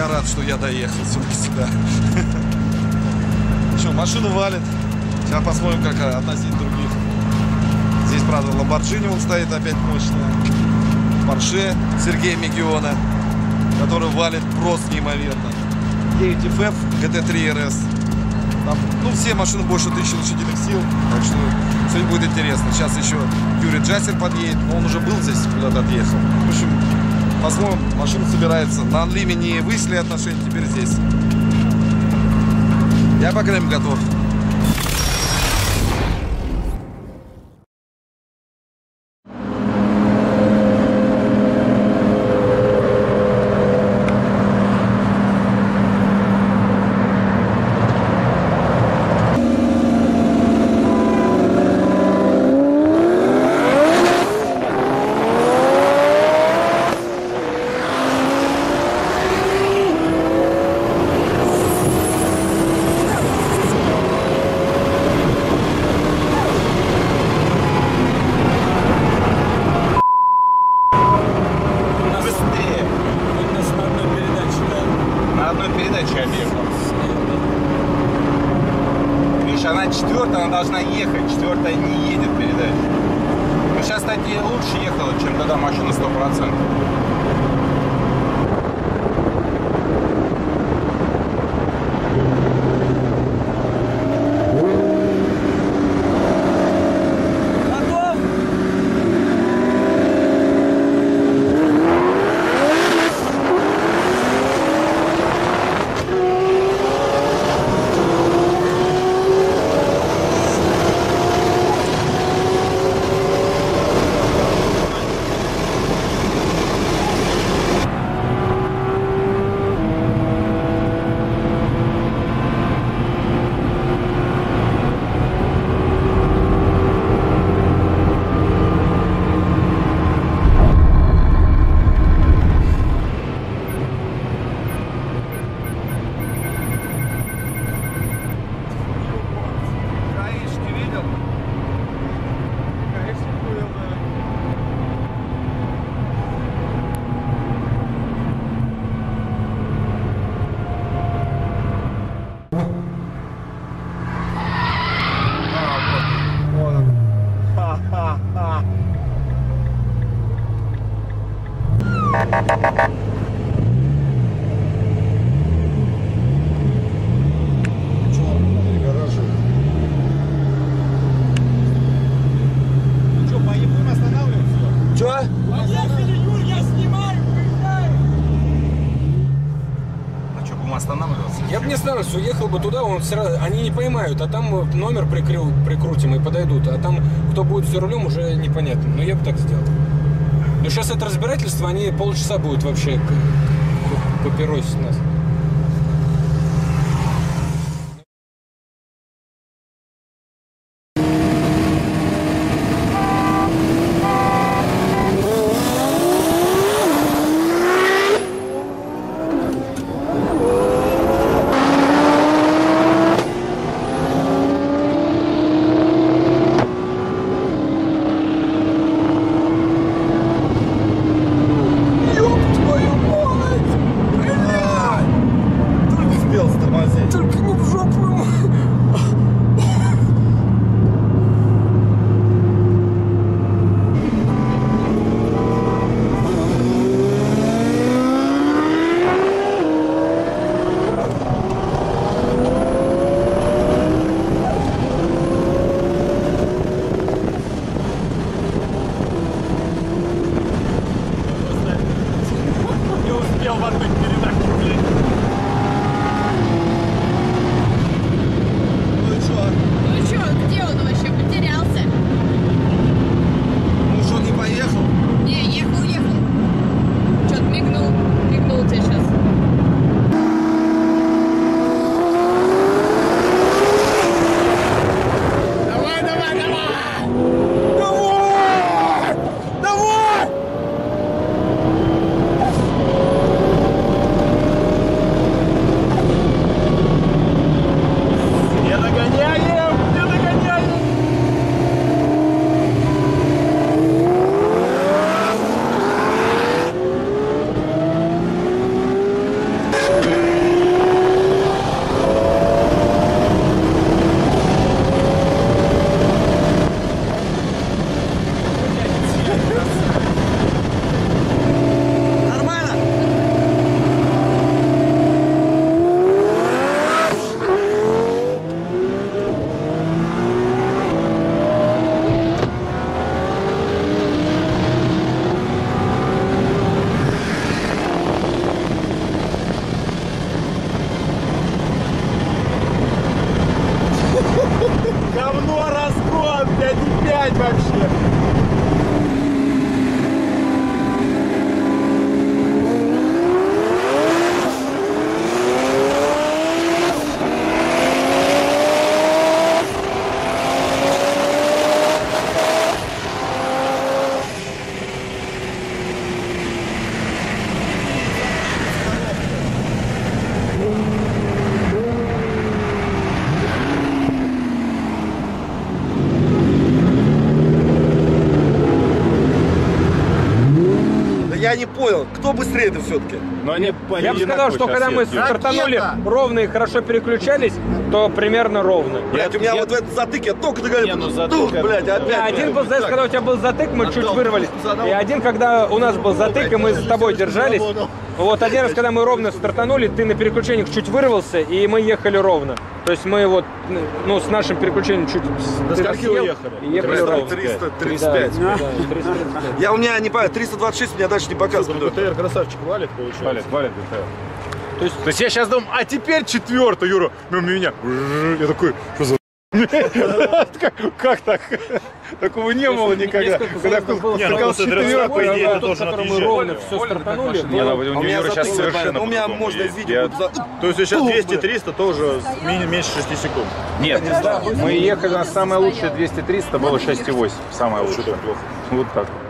рад, что я доехал все-таки сюда. Что, машину валит. Сейчас посмотрим, как относить других. Здесь, правда, Lamborghini вот стоит опять мощная. Porsche Сергея Мегиона, который валит просто неимоверно. 9FF GT3 RS. Там, ну, все машины больше 1000 лошадиных сил. Так что сегодня будет интересно. Сейчас еще Юрий Джасер подъедет. Он уже был здесь, куда-то отъехал. В общем, посмотрим, машина собирается. На Анлиме не выяснили отношения, теперь здесь. Я по крайней мере готов. Она четвертая, она должна ехать, четвертая не едет передача. Но сейчас, кстати, лучше ехала, чем тогда машина 100%. Я бы не останавливался, уехал бы туда, он сразу, они не поймают, а там номер прикрутим и подойдут, а там кто будет за рулем уже непонятно. Но я бы так сделал. Но сейчас это разбирательство, они полчаса будут вообще папиросить нас. ехать вообще. Я не понял, кто быстрее-то все-таки? Но они Я бы сказал, что когда мы стартанули, ровно и хорошо переключались, то примерно ровно. Блять, у меня вот в этот затык я только догонял. Блять, Не, опять. один был, знаешь, когда у тебя был затык, мы чуть вырвались. И один, когда у нас был затык, и мы с тобой держались. Вот один раз, когда мы ровно стартанули, ты на переключениях чуть вырвался, и мы ехали ровно. То есть мы вот, ну, с нашим переключением чуть... До скольки вы ехали? И ехали ровно. 335. Да, 335. Я у меня не понимаю, 326 меня дальше не показывает. БТР красавчик валит, получается. Валит БТР. То есть я сейчас думаю, а теперь четвертый, Юра, мимо меня. Я такой, что за... Как так? Такого не было никогда. Когда сказал четвертый, по идее, это должен отъезжать. Мы ровно все стартанули. Не, ну, у меня Юры сейчас затык, совершенно у меня по-другому можно едет. видеть. То есть сейчас 200-300 тоже меньше 6 секунд. Нет, мы ехали, у нас самое лучшее 200-300 было 6,8. Самое лучшее. Вот так.